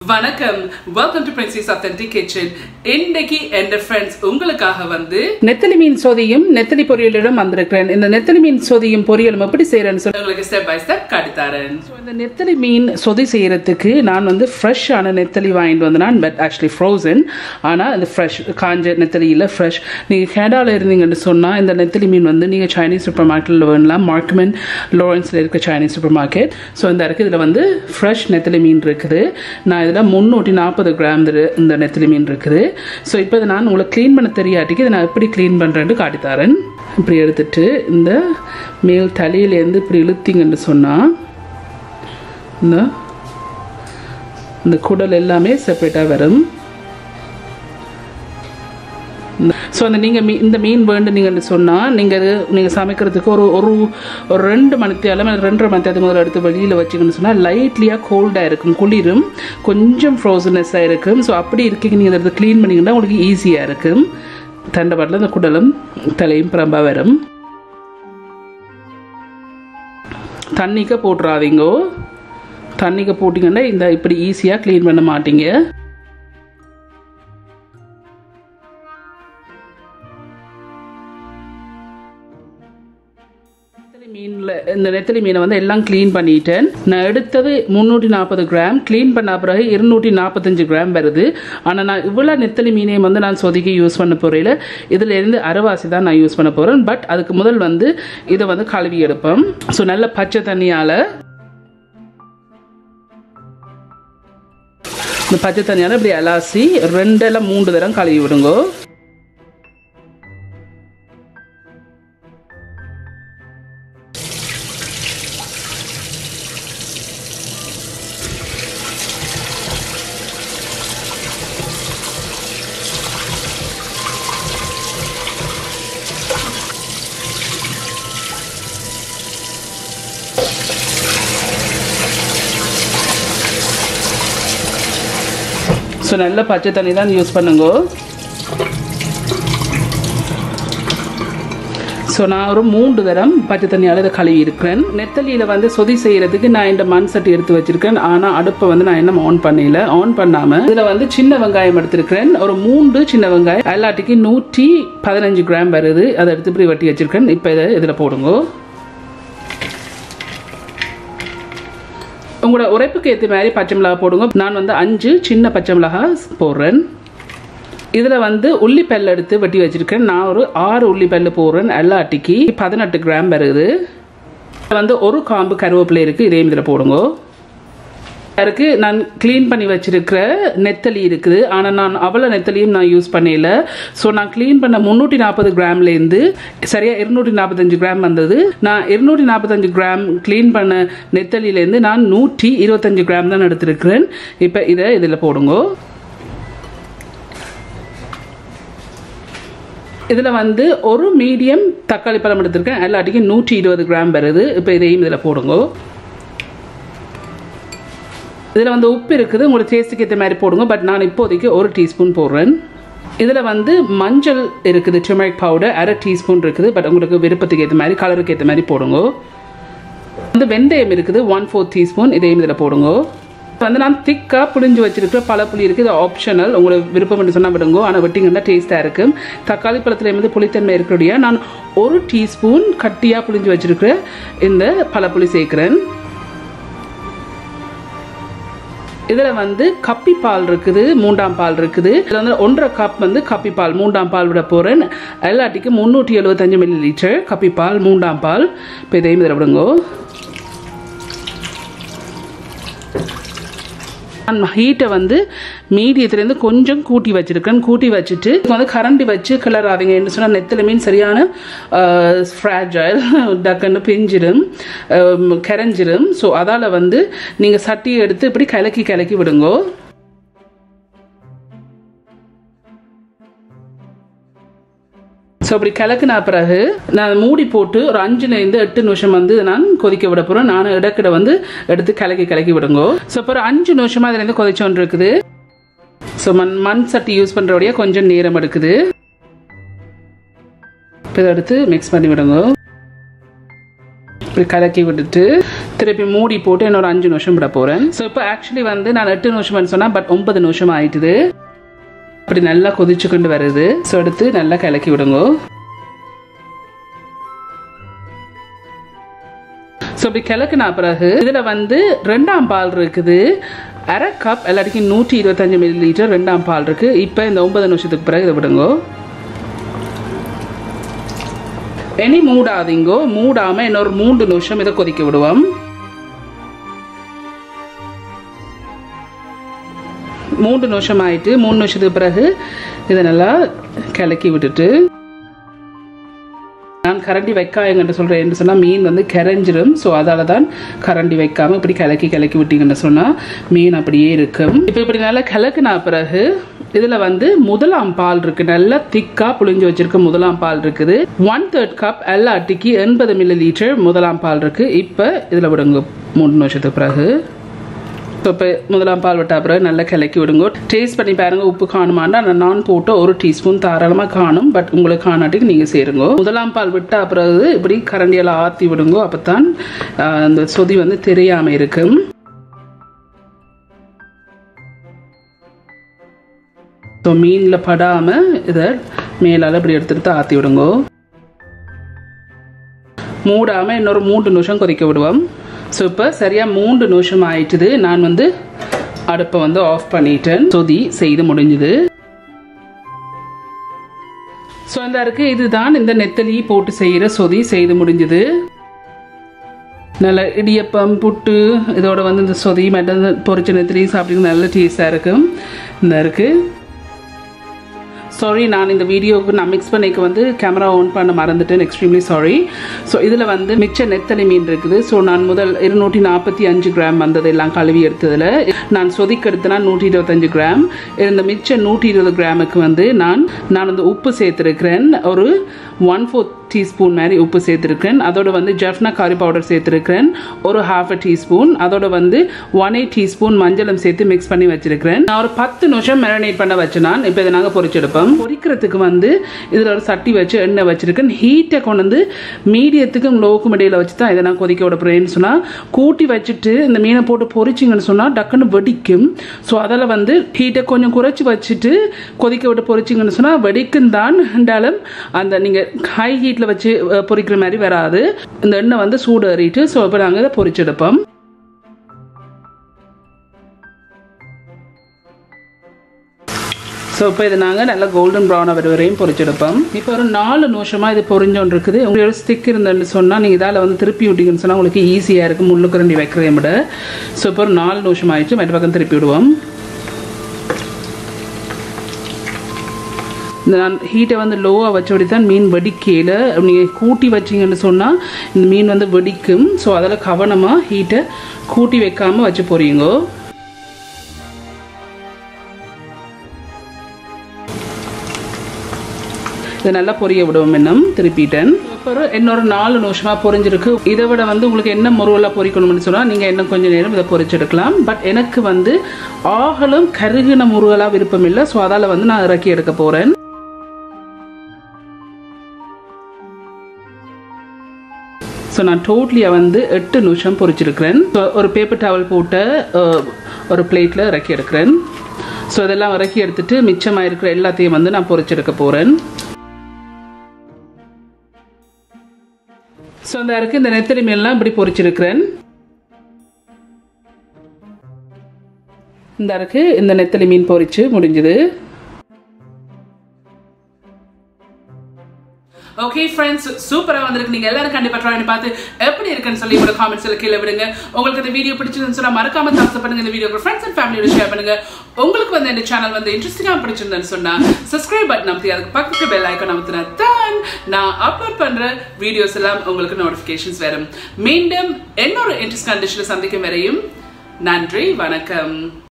வணக்கம், welcome to Princy's Authentic Kitchen. இன்னைக்கு என்ற ஃப்ரெண்ட்ஸ் உங்களுக்காக வந்து நெத்தலி மீன் சோதியும் நெத்தலி பொரியலும் வந்திருக்கிறேன். இந்த நெத்தலி மீன் சோதியும் பொரியலும் எப்படி செய்யறேன்னு சொல்லி உங்களுக்கு ஸ்டெப் பை ஸ்டெப் காட்டித்தரேன். இந்த நெத்தலி மீன் சொதி செய்யறதுக்கு நான் வந்து ஃப்ரெஷ்ஷான நெத்தலி வாங்கிட்டு வந்தேன். But actually frozen. ஆனால் இந்த ஃப்ரெஷ் காஞ்ச நெத்தலியில் ஃப்ரெஷ். நீங்கள் கேடாவில் இருந்தீங்கன்னு சொன்னால் இந்த நெத்தலி மீன் வந்து நீங்கள் சைனீஸ் சூப்பர் மார்க்கெட்டில் வேணலாம். மார்க்மென் லாரன்ஸில் இருக்க சைனீஸ் சூப்பர் மார்க்கெட். ஸோ இந்த இருக்குது. இதில் வந்து ஃப்ரெஷ் நெத்தலி மீன் இருக்குது. நான் இதில் 340 கிராம் இந்த நெத்தலி மீன் இருக்குது. ஸோ இப்போ இதை நான் உங்களுக்கு க்ளீன் பண்ண தெரியாட்டிக்கு இதை நான் எப்படி க்ளீன் பண்ணுறேன்னு காட்டித்தரேன். இப்படி எடுத்துட்டு இந்த மேல் தலையிலேருந்து இப்படி இழுத்திங்கன்னு சொன்னால் இந்த குடல் எல்லாமே செப்பரேட்டாக வரும். ஸோ அந்த நீங்கள் இந்த மீன் வேண்டுனீங்கன்னு சொன்னால் நீங்கள் சமைக்கிறதுக்கு ஒரு 2 மணி நேரம் 2.5 மணி நேரத்துக்கு முதல்ல எடுத்து வெளியில் வச்சிங்கன்னு சொன்னால் லைட்லியாக கோல்டாக இருக்கும், குளிரும், கொஞ்சம் ஃப்ரோசனஸ்ஸாக இருக்கும். ஸோ அப்படி இருக்கீங்க நீங்கள் எடுத்து க்ளீன் பண்ணிங்கன்னா உங்களுக்கு ஈஸியாக இருக்கும். தண்டை இந்த குடலும் தலையும் பிரம்பா வரும். தண்ணிக்க போட்டுறாதீங்கோ. தண்ணிக்க போட்டிங்கன்னா இந்த இப்படி ஈஸியாக க்ளீன் பண்ண மாட்டீங்க. இந்த நெத்தலி மீனை வந்து எல்லாம் க்ளீன் பண்ணிட்டேன். நான் எடுத்தது 340 கிராம். க்ளீன் பண்ண பிறகு 245 கிராம் வருது. ஆனால் நான் இவ்வளோ நெத்தலி மீனையும் வந்து நான் சொதிக்க யூஸ் பண்ண போகிறேன். இதில் இருந்து அரைவாசி தான் நான் யூஸ் பண்ண போகிறேன். பட் அதுக்கு முதல் வந்து இதை வந்து கழுவி எடுப்பேன். ஸோ நல்ல பச்சை தண்ணியால் இந்த பச்சை தண்ணியால் இப்படி அலாசி 2 இல்லை 3 தரம் கழுவி விடுங்கோ. ஸோ நல்ல பச்சை தண்ணி தான் யூஸ் பண்ணுங்க. ஸோ நான் ஒரு 3 தரம் பச்சை தண்ணியால் இதை கழுவி இருக்கிறேன். நெத்தலியில் வந்து சொதி செய்கிறதுக்கு நான் இந்த மண் சட்டி எடுத்து வச்சுருக்கேன். ஆனால் அடுப்பை வந்து நான் என்ன ஆன் பண்ணல. ஆன் பண்ணாமல் இதில் வந்து சின்ன வெங்காயம் எடுத்துருக்கிறேன். ஒரு 3 சின்ன வெங்காயம் எல்லாட்டிக்கு 115 கிராம் வருது. அதை எடுத்து இப்படி வெட்டி வச்சுருக்கேன். இப்போ இதை இதில் போடுங்க. உங்களோட உரைப்புக்கு ஏற்ற மாதிரி பச்சை மிளகா போடுங்க. நான் வந்து 5 சின்ன பச்சை மிளகா போடுறேன். இதில் வந்து உள்ளிப்பல் எடுத்து வெட்டி வச்சிருக்கேன். நான் ஒரு 6 உள்ளிப்பல் போடுறேன். எல்லாட்டிக்கு 18 கிராம் வருது. வந்து ஒரு காம்பு கருவேப்பிலை இருக்குது. இதையும் இதில் போடுங்க. அதுக்கு நான் க்ளீன் பண்ணி வச்சிருக்கிற நெத்தலி இருக்குது. ஆனால் நான் அவ்வளோ நெத்தலியும் நான் யூஸ் பண்ணல. ஸோ நான் க்ளீன் பண்ண 340 கிராம்லேருந்து சரியாக 245 கிராம் வந்தது. நான் 245 கிராம் க்ளீன் பண்ண நெத்தலியிலேருந்து நான் 125 கிராம் தான் எடுத்துருக்கிறேன். இப்போ இதை இதில் போடுங்க. இதில் வந்து ஒரு மீடியம் தக்காளி பழம் எடுத்திருக்கேன். எல்லாட்டிக்கும் 120 கிராம் வருது. இப்போ இதையும் இதில் போடுங்க. இதில் வந்து உப்பு இருக்குது. உங்களுக்கு டேஸ்ட்டுக்கு ஏற்ற மாதிரி போடுங்க. பட் நான் இப்போதைக்கு 1 டீஸ்பூன் போடுறேன். இதில் வந்து மஞ்சள் இருக்குது, டர்மரிக் பவுடர் 1/2 டீஸ்பூன் இருக்குது. பட் உங்களுக்கு விருப்பத்துக்கு ஏற்ற மாதிரி கலருக்கு ஏற்ற மாதிரி போடுங்க. வந்து வெந்தயம் இருக்குது 1/4 டீஸ்பூன். இதையும் இதில் போடுங்க. வந்து நான் திக்காக புளிஞ்சு வச்சிருக்கிற பழப்புளி இருக்குது. இது ஆப்ஷனல், உங்களுக்கு விருப்பம் என்று சொன்னால் விடுங்க. ஆனால் வெட்டிங்கன்னா டேஸ்ட்டாக இருக்கும். தக்காளி பழத்தில் வந்து புளித்தன்மை இருக்கிறபடியா நான் 1 டீஸ்பூன் கட்டியாக புளிஞ்சு வச்சிருக்கிற இந்த பழப்புளி சேர்க்குறேன். இதில் வந்து கப்பி பால் இருக்குது, 3ஆம் பால் இருக்குது. இதில் வந்து 1.5 கப் வந்து கப்பி பால் 3ஆம் பால் விட போகிறேன். எல்லாட்டிக்கு 375 ml கப்பி பால் 3ஆம் பால். இப்போ இதையும் இதில் விடுங்க. நான் ஹீட்டை வந்து மீடியத்துலேருந்து கொஞ்சம் கூட்டி வச்சுருக்கேன். கூட்டி வச்சுட்டு வந்து கரண்டி வச்சு கிளறாதீங்க. என்ன சொன்னால் நெத்தலி மீன் சரியான ஃப்ராஜைல், டக்குன்னு பிஞ்சிடும், கரைஞ்சிடும். ஸோ அதால் வந்து நீங்கள் சட்டியை எடுத்து இப்படி கலக்கி விடுங்க. ஸோ அப்படி கிளக்குனா பிறகு நான் மூடி போட்டு ஒரு 5லேருந்து 8 நிமிஷம் வந்து நான் கொதிக்க விட போகிறேன். நான் இடக்கிட வந்து எடுத்து கலக்கி விடுங்க. ஸோ இப்போ ஒரு 5 நிமிஷமாக அதுலேருந்து கொதிச்சோன்னு இருக்குது. ஸோ மண் சட்டி யூஸ் பண்ணுறபடியா கொஞ்சம் நேரம் எடுக்குது. இப்போ இதை எடுத்து மிக்ஸ் பண்ணி விடுங்க. இப்படி கலக்கி விட்டுட்டு திருப்பி மூடி போட்டு இன்னொரு 5 நிமிஷம் விட போகிறேன். ஸோ இப்போ ஆக்சுவலி வந்து நான் 8 நிமிஷம்னு சொன்னால் பட் 9 நிமிஷம் ஆயிட்டுது. அப்படி நல்லா கொதிச்சுக்கொண்டு வருது. ஸோ எடுத்து நல்லா கலக்கி விடுங்க. ஸோ இப்படி கிழக்குனா பிறகு இதில் வந்து 2ஆம் பால் இருக்குது. அரை கப் எல்லாத்துக்கும் 125 ml 2ஆம் பால் இருக்குது. இப்போ இந்த 9 நிமிஷத்துக்கு பிறகு இதை விடுங்க. இனி மூடாதீங்கோ. மூடாமல் இன்னொரு 3 நிமிஷம் இதை கொதிக்க விடுவோம். 3 நிமிஷம் ஆயிட்டு 3 நிமிஷத்துக்கு பிறகு இதை நல்லா கிளக்கி விட்டுட்டு நான் கரண்டி வைக்காயங்கன்னு சொல்கிறேன். என்று சொன்னால் மீன் வந்து கரைஞ்சிரும். ஸோ அதால தான் கரண்டி வைக்காமல் இப்படி கிளக்கி விட்டீங்கன்னு சொன்னால் மீன் அப்படியே இருக்கும். இப்போ இப்படி நல்லா கிளக்குனா பிறகு இதில் வந்து 1ஆம் பால் இருக்குது. நல்லா திக்காக புளிஞ்சு வச்சிருக்க 1ஆம் பால் இருக்குது. 1/3 கப் எல்லாட்டிக்கு 80 ml 1ஆம் பால் இருக்குது. இப்போ இதில் விடுங்க 3 நிமிஷத்துக்கு பிறகு. ஸோ இப்போ 1ஆம் பால் விட்டா பிறகு நல்லா கிளக்கி விடுங்க. டேஸ்ட் பண்ணி பாருங்கள் உப்பு காணுமாண்டா. நான் போட்டு 1 டீஸ்பூன் தாராளமாக காணும். பட் உங்களுக்கு காணாட்டிக்கு நீங்கள் சேருங்க. 1ஆம் பால் விட்டா பிறகு இப்படி கரண்டியெல்லாம் ஆற்றி விடுங்க. அப்போ தான் அந்த சொதி வந்து தெரியாமல் இருக்கும். ஸோ மீனில் படாமல் இதை மேலால் இப்படி எடுத்துகிட்டு ஆற்றி விடுங்க. மூடாமல் இன்னொரு 3 நிமிஷம் கொதிக்க விடுவோம். ஸோ இப்போ சரியாக 3 நிமிஷம் ஆயிட்டுது. நான் வந்து அடுப்பை வந்து ஆஃப் பண்ணிட்டேன். சொதி செய்து முடிஞ்சுது. ஸோ இந்த இருக்குது இதுதான் இந்த நெத்தலி போட்டு செய்கிற சொதி செய்து முடிஞ்சுது. நல்ல இடியப்பம் புட்டு இதோட வந்து இந்த சொதி மட்டும் பொரிச்ச நெத்தலி சாப்பிட்டு நல்ல டேஸ்டாக இருக்கும். இந்த இருக்குது. சாரி, நான் இந்த வீடியோவுக்கு நான் மிக்ஸ் பண்ணிக்க வந்து கேமரா ஆன் பண்ண மறந்துட்டேன். Extremely sorry. ஸோ இதில் வந்து மிச்ச நெத்தலி மீன் இருக்குது. ஸோ நான் முதல் 245 கிராம் வந்தது எல்லாம் கழுவி எடுத்ததில் நான் சொதிக்கு எடுத்தனா 125 கிராம். இந்த மிச்ச 120 கிராமுக்கு வந்து நான் வந்து உப்பு சேர்த்துருக்கிறேன். ஒரு 1/4 டீஸ்பூன் மாதிரி உப்பு சேர்த்துருக்கேன். அதோட வந்து ஜாஃப்னா கறி பவுடர் சேர்த்துருக்கிறேன். ஒரு 1/2 டீஸ்பூன். அதோட வந்து 1/8 டீஸ்பூன் மஞ்சளும் சேர்த்து மிக்ஸ் பண்ணி வச்சிருக்கிறேன். நான் ஒரு 10 நிமிஷம் மேரினேட் பண்ண வச்சு நான் இப்போ இதை நாங்கள் பொரிச்செடுப்போம். பொரிக்கிறதுக்கு வந்து இதில் ஒரு சட்டி வச்சு எண்ணெய் வச்சிருக்கேன். ஹீட்டை கொண்டு வந்து மீடியத்துக்கும் லோக்கும் இடையில வச்சு தான் இதை நான் கொதிக்க விட போறேன்னு சொன்னால் கூட்டி வச்சுட்டு இந்த மீனை போட்டு பொரிச்சிங்கன்னு சொன்னால் டக்குன்னு வெடிக்கும். ஸோ அதில் வந்து ஹீட்டை கொஞ்சம் குறைச்சி வச்சுட்டு கொதிக்க விட்டு பொரிச்சிங்கன்னு சொன்னால் வெடிக்கும் தான். இருந்தாலும் அந்த நீங்கள் ஹை ஹீட்டில் வச்சு பொரிக்கிற மாதிரி வராது. இந்த எண்ணெய் வந்து சூடு ஏறிட்டு ஸோ இப்போ நாங்கள் இதை பொரிச்செடுப்போம். ஸோ இப்போ இது நாங்கள் நல்லா கோல்டன் ப்ரௌனாக வர வரையும் பொரிச்செடுப்போம். இப்போ ஒரு 4 நிமிஷமாக இது பொரிஞ்சோன்னு இருக்குது. உங்களோட ஸ்டிக் இருந்தேன்னு சொன்னால் நீங்கள் இதால் வந்து திருப்பி விட்டீங்கன்னு சொன்னால் உங்களுக்கு ஈஸியாக இருக்கும் முள்ளுக்கரண்டி வைக்கிறதை விட. ஸோ இப்போ ஒரு 4 நிமிஷம் ஆயிடுச்சு. மற்ற பக்கம் திருப்பி விடுவோம். இந்த நான் ஹீட்டை வந்து லோவாக வச்சபடி தான் மீன் வெடிக்கையில் நீங்கள் கூட்டி வச்சிங்கன்னு சொன்னால் இந்த மீன் வந்து வெடிக்கும். ஸோ அதில் கவனமாக ஹீட்டை கூட்டி வைக்காமல் வச்சு போறீங்க. இதை நல்லா பொரிய விடுவோம். இன்னும் திருப்பிட்டேன். அப்புறம் இன்னொரு 4 நிமிஷமாக பொரிஞ்சிருக்கு. இதை விட வந்து உங்களுக்கு என்ன முருவலாக பொரிக்கணும்னு சொன்னால் நீங்கள் இன்னும் கொஞ்சம் நேரம் இதை பொரிச்செடுக்கலாம். பட் எனக்கு வந்து ஆகலும் கருகின முருவலாக விருப்பம் இல்லை. ஸோ அதால் வந்து நான் இறக்கி எடுக்க போகிறேன். ஸோ நான் டோட்டலியாக வந்து 8 நிமிஷம் பொரிச்சிருக்கிறேன். ஸோ ஒரு பேப்பர் டவல் போட்ட ஒரு பிளேட்டில் இறக்கி எடுக்கிறேன். ஸோ இதெல்லாம் இறக்கி எடுத்துட்டு மிச்சமாக இருக்கிற எல்லாத்தையும் வந்து நான் பொரிச்செடுக்க போகிறேன். ஸோ இந்த இருக்குது இந்த நெத்தலி மீன்லாம் இப்படி பொரிச்சிருக்கிறேன். இந்த இருக்குது இந்த நெத்தலி மீன் பொரிச்சு முடிஞ்சுது. ஓகே ஃப்ரெண்ட்ஸ், சூப்பரா வந்திருக்கு. நீங்க எல்லாரும் கண்டிப்பா ட்ரை பண்ணி பார்த்து எப்படி இருக்குன்னு சொல்லி உங்களோட கமெண்ட்ஸ்ல கீழே விடுங்க. உங்களுக்கு இந்த வீடியோ பிடிச்சிருந்துன்னு சொன்னா மறக்காம தம்ஸ் அப் பண்ணுங்க. இந்த வீடியோ ஃப்ரெண்ட்ஸ் அண்ட் ஃபேமிலியோட ஷேர் பண்ணுங்க. உங்களுக்கு வந்து இந்த சேனல் வந்து இன்ட்ரெஸ்டிங்கா பிடிச்சிருந்தேன்னு சொன்னா சப்ஸ்கிரைப் பட்டன் அமுத்தி அதுக்கு பக்கத்துல பெல் ஐகான் அமுத்தினா தான் நான் அப்லோட் பண்ற வீடியோஸ் எல்லாம் உங்களுக்கு நோட்டிபிகேஷன்ஸ் வரும். மீண்டும் இன்னொரு இன்ட்ரெஸ்டிங் கண்டிஷன்ல சந்திக்கும் வரையும் நன்றி, வணக்கம்.